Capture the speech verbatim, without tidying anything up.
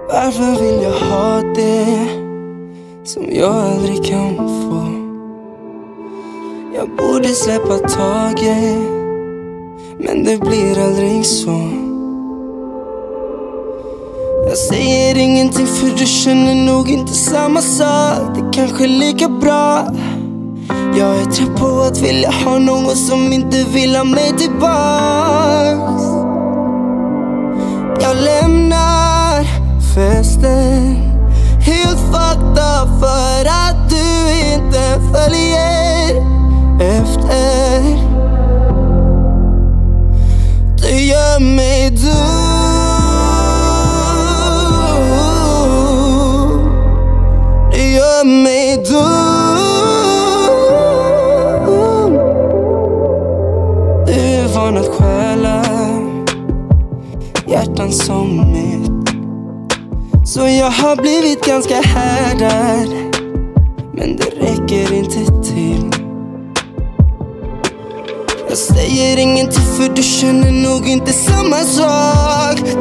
Varför vill jag ha det som jag aldrig kan få? Jag borde släppa taget, men det blir aldrig så. Jag säger ingenting för du känner nog inte samma sak. Det kanske är lika bra. Jag är trött på att vilja ha någon som inte vill ha mig tillbaks. Jag lämnar festen helt fucked up för att du inte följer efter. Du gör mig dum. Du gör mig dum. Du är van att stjäla hjärtan som mitt, så jag har blivit ganska härdad, men det räcker inte till. Jag säger ingenting för du känner nog inte samma sak.